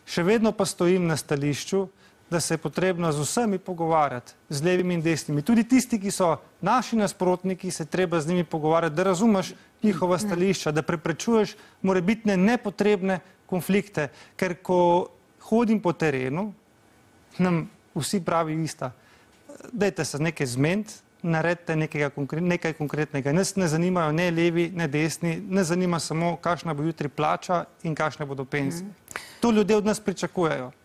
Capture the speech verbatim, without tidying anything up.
Še vedno pa stojim na stališču, da se je potrebno z vsemi pogovarjati, z levimi in desnimi. Tudi tisti, ki so naši nasprotniki, se treba z njimi pogovarjati, da razumeš njihova stališča, da preprečuješ morebitne nepotrebne konflikte. Ker ko hodim po terenu, nam vsi pravi ista. Dajte se nekaj zmeniti, naredite nekaj konkretnega. Nas ne zanimajo ne levi, ne desni, ne zanima samo, kakšna bo jutri plača in kakšne bodo penzije. To ljudje od nas pričakujejo.